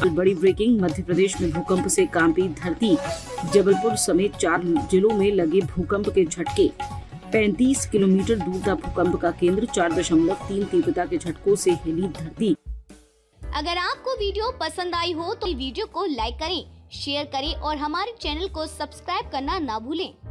बड़ी ब्रेकिंग, मध्य प्रदेश में भूकंप से कांपी धरती। जबलपुर समेत 4 जिलों में लगे भूकंप के झटके। 35 किलोमीटर दूर था भूकंप का केंद्र। 4.3 तीव्रता के झटकों से हिली धरती। अगर आपको वीडियो पसंद आई हो तो वीडियो को लाइक करें, शेयर करें और हमारे चैनल को सब्सक्राइब करना ना भूलें।